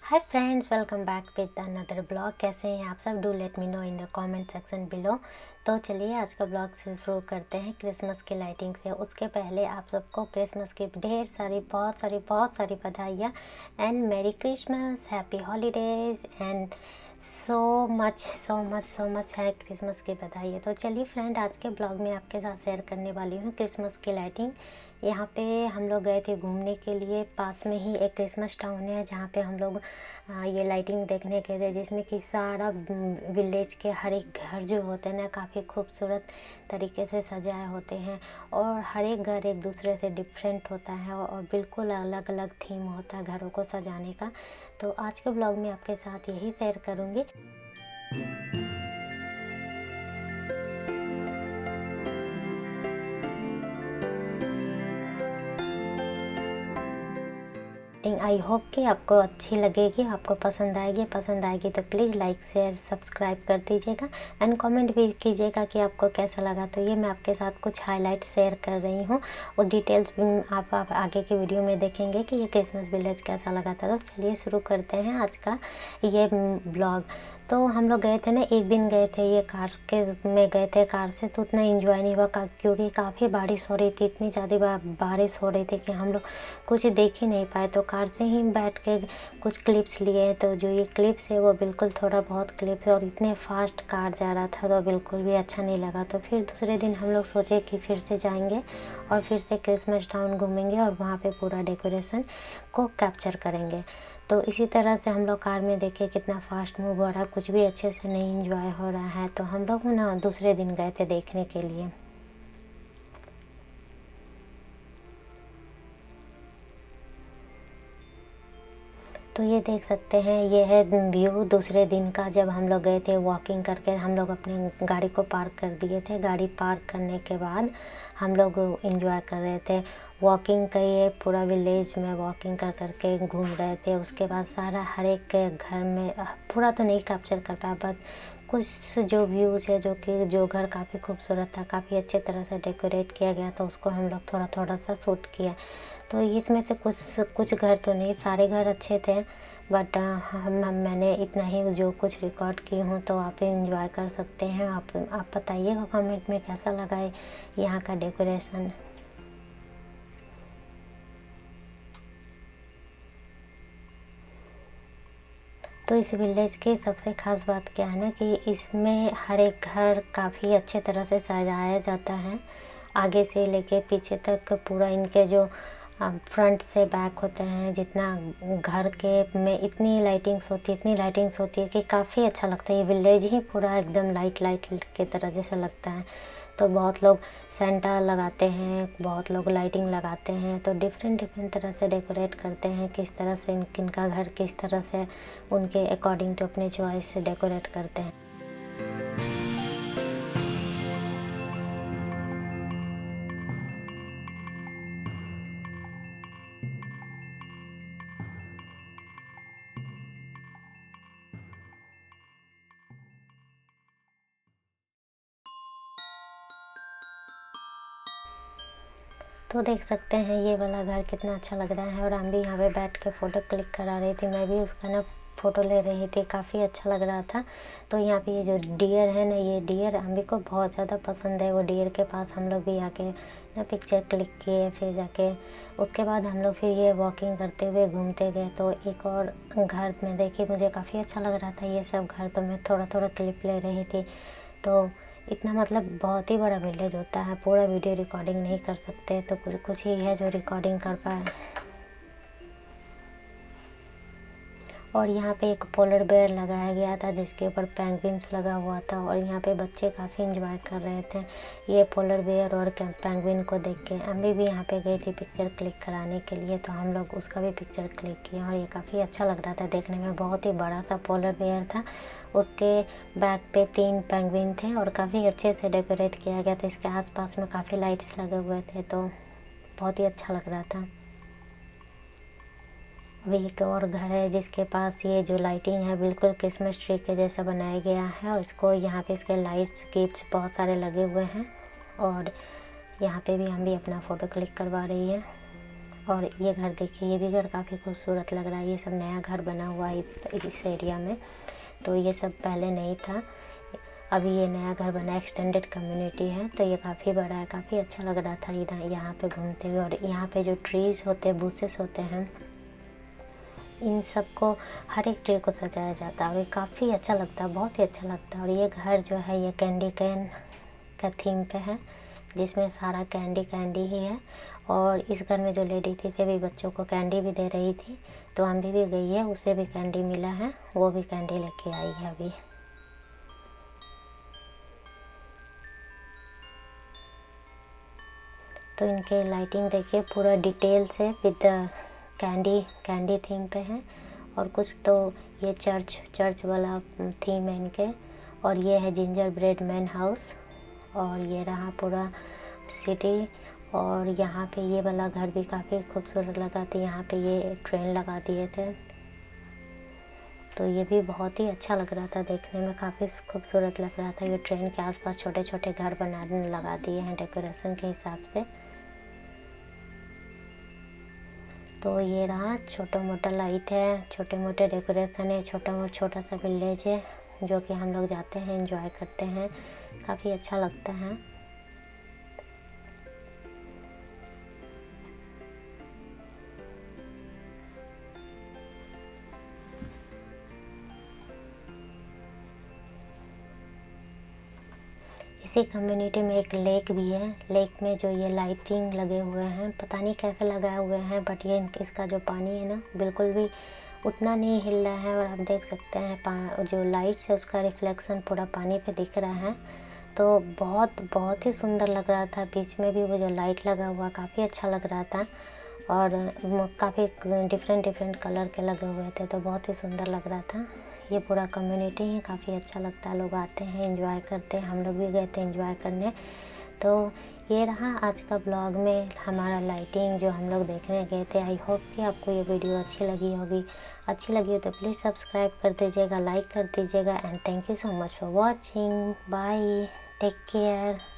Hi friends, welcome back with another blog. कैसे हैं आप सब? Do let me know in the comment section below. तो चलिए आज का ब्लॉग से शुरू करते हैं क्रिसमस की लाइटिंग से। उसके पहले आप सबको क्रिसमस की ढेर सारी बहुत सारी बधाइयाँ and merry Christmas, happy holidays and so much है क्रिसमस की बधाई। तो चलिए फ्रेंड, आज के ब्लॉग में आपके साथ शेयर करने वाली हूँ क्रिसमस की लाइटिंग। यहाँ पे हम लोग गए थे घूमने के लिए। पास में ही एक क्रिसमस टाउन है जहाँ पे हम लोग ये लाइटिंग देखने गए थे, जिसमें कि सारा विलेज के हर एक घर जो होते हैं ना काफ़ी खूबसूरत तरीके से सजाए होते हैं और हर एक घर एक दूसरे से डिफरेंट होता है और बिल्कुल अलग अलग थीम होता है घरों को सजाने का। तो आज के ब्लॉग में आपके साथ यही शेयर करूँगी। आई होप कि आपको अच्छी लगेगी, आपको पसंद आएगी तो प्लीज़ लाइक शेयर सब्सक्राइब कर दीजिएगा एंड कमेंट भी कीजिएगा कि आपको कैसा लगा। तो ये मैं आपके साथ कुछ हाईलाइट शेयर कर रही हूँ और डिटेल्स आप आगे के वीडियो में देखेंगे कि ये क्रिसमस विलेज कैसा लगा था। तो चलिए शुरू करते हैं आज का ये ब्लॉग। तो हम लोग गए थे ना, एक दिन गए थे ये कार में गए थे कार से, तो उतना एंजॉय नहीं हुआ क्योंकि काफ़ी बारिश हो रही थी। इतनी ज़्यादा बारिश हो रही थी कि हम लोग कुछ देख ही नहीं पाए। तो कार से ही बैठ के कुछ क्लिप्स लिए। तो जो ये क्लिप्स है वो बिल्कुल थोड़ा बहुत क्लिप्स है और इतने फास्ट कार जा रहा था तो बिल्कुल भी अच्छा नहीं लगा। तो फिर दूसरे दिन हम लोग सोचे कि फिर से जाएंगे और फिर से क्रिसमस टाउन घूमेंगे और वहाँ पे पूरा डेकोरेशन को कैप्चर करेंगे। तो इसी तरह से हम लोग कार में देखे कितना फास्ट मूव हो रहा है, कुछ भी अच्छे से नहीं इंजॉय हो रहा है। तो हम लोग ना दूसरे दिन गए थे देखने के लिए। तो ये देख सकते हैं, ये है व्यू दूसरे दिन का। जब हम लोग गए थे वॉकिंग करके, हम लोग अपनी गाड़ी को पार्क कर दिए थे। गाड़ी पार्क करने के बाद हम लोग एंजॉय कर रहे थे वॉकिंग का। ये पूरा विलेज में वॉकिंग कर करके घूम रहे थे। उसके बाद सारा हर एक घर में पूरा तो नहीं कैप्चर कर पाया, बट कुछ जो व्यूज़ है जो घर काफ़ी खूबसूरत था, काफ़ी अच्छे तरह से डेकोरेट किया गया था, उसको हम लोग थोड़ा सा शूट किया। तो इसमें से कुछ घर तो नहीं, सारे घर अच्छे थे, बट मैंने इतना ही जो कुछ रिकॉर्ड की हूँ। तो आप इंजॉय कर सकते हैं। आप बताइएगा कमेंट में कैसा लगा है यहाँ का डेकोरेशन। तो इस विलेज की सबसे ख़ास बात क्या है ना कि इसमें हर एक घर काफ़ी अच्छे तरह से सजाया जाता है, आगे से लेके पीछे तक पूरा। इनके जो फ्रंट से बैक होते हैं, जितना घर के में इतनी लाइटिंग्स होती है कि काफ़ी अच्छा लगता है। ये विलेज ही पूरा एकदम लाइट के तरह जैसा लगता है। तो बहुत लोग सेंटा लगाते हैं, बहुत लोग लाइटिंग लगाते हैं। तो डिफरेंट तरह से डेकोरेट करते हैं, किस तरह से किनका घर किस तरह से उनके अकॉर्डिंग टू अपने चॉइस से डेकोरेट करते हैं। तो देख सकते हैं ये वाला घर कितना अच्छा लग रहा है और हम भी यहाँ पे बैठ के फ़ोटो क्लिक करा रही थी। मैं भी उसका ना फ़ोटो ले रही थी, काफ़ी अच्छा लग रहा था। तो यहाँ पे ये जो डियर है ना, ये डियर अम्मी को बहुत ज़्यादा पसंद है। वो डियर के पास हम लोग भी आके ना पिक्चर क्लिक किए। फिर जाके उसके बाद हम लोग फिर ये वॉकिंग करते हुए घूमते गए। तो एक और घर में देखिए, मुझे काफ़ी अच्छा लग रहा था ये सब घर। तो मैं थोड़ा क्लिप ले रही थी। तो इतना मतलब बहुत ही बड़ा विलेज होता है, पूरा वीडियो रिकॉर्डिंग नहीं कर सकते, तो कुछ ही है जो रिकॉर्डिंग कर पाए। और यहाँ पे एक पोलर बेयर लगाया गया था जिसके ऊपर पेंगुइन्स लगा हुआ था और यहाँ पे बच्चे काफ़ी एंजॉय कर रहे थे ये पोलर बेयर और पेंगुइन को देख के। अम्मी भी यहाँ पे गई थी पिक्चर क्लिक कराने के लिए, तो हम लोग उसका भी पिक्चर क्लिक किया और ये काफ़ी अच्छा लग रहा था देखने में। बहुत ही बड़ा सा पोलर बेयर था, उसके बैक पे 3 पेंगुइन थे और काफ़ी अच्छे से डेकोरेट किया गया था। इसके आसपास में काफ़ी लाइट्स लगे हुए थे, तो बहुत ही अच्छा लग रहा था। अभी एक और घर है जिसके पास ये जो लाइटिंग है बिल्कुल क्रिसमस ट्री के जैसा बनाया गया है और इसको यहाँ पे इसके लाइट्स गिफ्ट्स बहुत सारे लगे हुए हैं और यहाँ पे भी हम भी अपना फ़ोटो क्लिक करवा रही है। और ये घर देखिए, ये भी घर काफ़ी खूबसूरत लग रहा है। ये सब नया घर बना हुआ है इस एरिया में, तो ये सब पहले नहीं था, अभी ये नया घर बना, एक्सटेंडेड कम्युनिटी है, तो ये काफ़ी बड़ा है। काफ़ी अच्छा लग रहा था इधर यहाँ पे घूमते हुए। और यहाँ पे जो ट्रीज़ होते हैं, बुशेस होते हैं, इन सब को हर एक ट्री को सजाया जाता है और ये काफ़ी अच्छा लगता है, बहुत ही अच्छा लगता है। और ये घर जो है ये कैंडी कैन का थीम पे है, जिसमें सारा कैंडी कैंडी ही है। और इस घर में जो लेडी थी भी बच्चों को कैंडी भी दे रही थी, तो अम्बी भी गई है, उसे भी कैंडी मिला है, वो भी कैंडी लेके आई है अभी। तो इनके लाइटिंग देखिए पूरा डिटेल से विद कैंडी थीम पे है। और कुछ तो ये चर्च वाला थीम है इनके। और ये है जिंजर ब्रेड मैन हाउस। और ये रहा पूरा सिटी। और यहाँ पे ये वाला घर भी काफ़ी खूबसूरत लगा था, यहाँ पे ये ट्रेन लगा दिए थे, तो ये भी बहुत ही अच्छा लग रहा था, देखने में काफ़ी खूबसूरत लग रहा था। ये ट्रेन के आसपास छोटे छोटे घर बनाने लगा दिए हैं डेकोरेशन के हिसाब से। तो ये रहा छोटा मोटा लाइट है, छोटे मोटे डेकोरेशन है, छोटा सा विलेज है जो कि हम लोग जाते हैं, एंजॉय करते हैं, काफ़ी अच्छा लगता है। इसी कम्युनिटी में एक लेक भी है। लेक में जो ये लाइटिंग लगे हुए हैं, पता नहीं कैसे लगाए हुए हैं, बट ये इसका जो पानी है ना बिल्कुल भी उतना नहीं हिल रहा है। और आप देख सकते हैं जो लाइट है उसका रिफ्लेक्शन पूरा पानी पे दिख रहा है, तो बहुत ही सुंदर लग रहा था। बीच में भी वो जो लाइट लगा हुआ काफ़ी अच्छा लग रहा था। और काफ़ी डिफरेंट कलर के लगे हुए थे, तो बहुत ही सुंदर लग रहा था। ये पूरा कम्युनिटी ही काफ़ी अच्छा लगता है, लोग आते हैं एंजॉय करते हैं, हम लोग भी गए थे एंजॉय करने। तो ये रहा आज का ब्लॉग में हमारा लाइटिंग जो हम लोग देखने गए थे। आई होप कि आपको ये वीडियो अच्छी लगी होगी। अच्छी लगी हो तो प्लीज़ सब्सक्राइब कर दीजिएगा, लाइक कर दीजिएगा। And thank you so much for watching. Bye, take care.